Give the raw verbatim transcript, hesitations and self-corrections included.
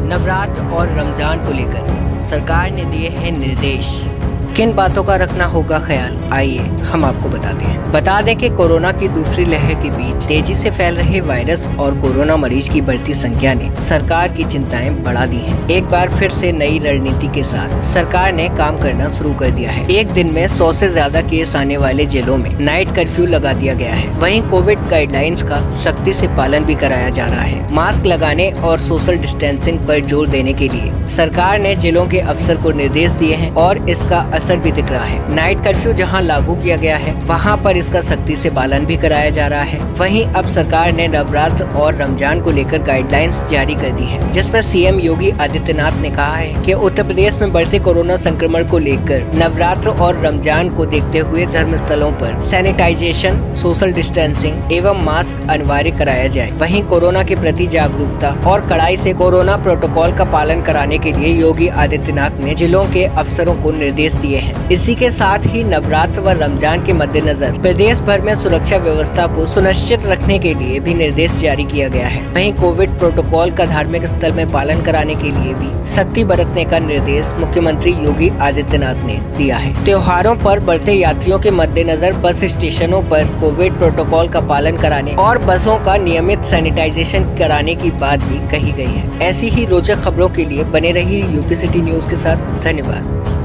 नवरात्र और रमजान को लेकर सरकार ने दिए हैं निर्देश। किन बातों का रखना होगा ख्याल, आइए हम आपको बताते हैं। बता दें कि कोरोना की दूसरी लहर के बीच तेजी से फैल रहे वायरस और कोरोना मरीज की बढ़ती संख्या ने सरकार की चिंताएं बढ़ा दी हैं। एक बार फिर से नई रणनीति के साथ सरकार ने काम करना शुरू कर दिया है। एक दिन में सौ से ज्यादा केस आने वाले जिलों में नाइट कर्फ्यू लगा दिया गया है। वहीं कोविड गाइडलाइंस का सख्ती से पालन भी कराया जा रहा है। मास्क लगाने और सोशल डिस्टेंसिंग पर जोर देने के लिए सरकार ने जिलों के अफसर को निर्देश दिए हैं और इसका असर भी दिख रहा है। नाइट कर्फ्यू जहां लागू किया गया है वहां पर इसका सख्ती से पालन भी कराया जा रहा है। वहीं अब सरकार ने नवरात्र और रमजान को लेकर गाइडलाइंस जारी कर दी है, जिसमें सीएम योगी आदित्यनाथ ने कहा है कि उत्तर प्रदेश में बढ़ते कोरोना संक्रमण को लेकर नवरात्र और रमजान को देखते हुए धर्म स्थलों पर सैनिटाइजेशन, सोशल डिस्टेंसिंग एवं मास्क अनिवार्य कराया जाए। वहीं कोरोना के प्रति जागरूकता और कड़ाई से कोरोना प्रोटोकॉल का पालन कराने के लिए योगी आदित्यनाथ ने जिलों के अफसरों को निर्देश दिए हैं। इसी के साथ ही नवरात्र व रमजान के मद्देनजर प्रदेश भर में सुरक्षा व्यवस्था को सुनिश्चित रखने के लिए भी निर्देश जारी किया गया है। वहीं कोविड प्रोटोकॉल का धार्मिक स्थल में पालन कराने के लिए भी सख्ती बरतने का निर्देश मुख्यमंत्री योगी आदित्यनाथ ने दिया है। त्योहारों पर बढ़ते यात्रियों के मद्देनजर बस स्टेशनों पर कोविड प्रोटोकॉल का पालन कराने और बसों का नियमित सैनिटाइजेशन कराने की बात भी कही गई है। ऐसी ही रोचक खबरों के लिए बने रहिए यूपी सिटी न्यूज के साथ। धन्यवाद।